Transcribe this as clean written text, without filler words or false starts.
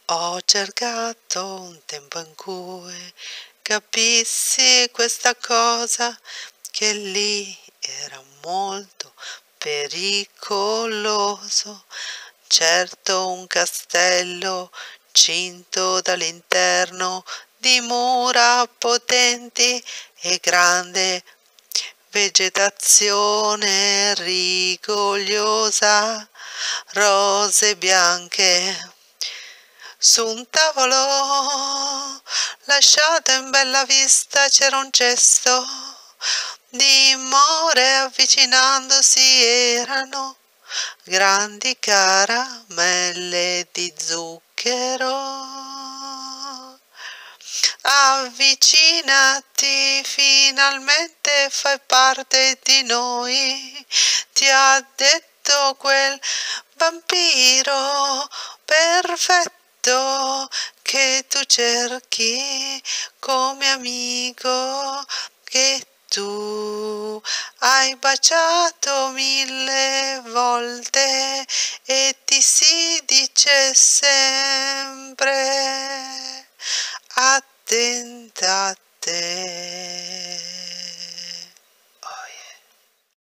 Ho cercato un tempo in cui capissi questa cosa, che lì era molto pericoloso. Certo, un castello cinto dall'interno di mura potenti e grande vegetazione rigogliosa, rose bianche. Su un tavolo lasciato in bella vista c'era un cesto di more, avvicinandosi erano grandi caramelle di zucchero. Avvicinati, finalmente fai parte di noi, ti ha detto quel vampiro perfetto che tu cerchi come amico, che tu hai baciato 1000 volte e ti si dice sempre attenta a te.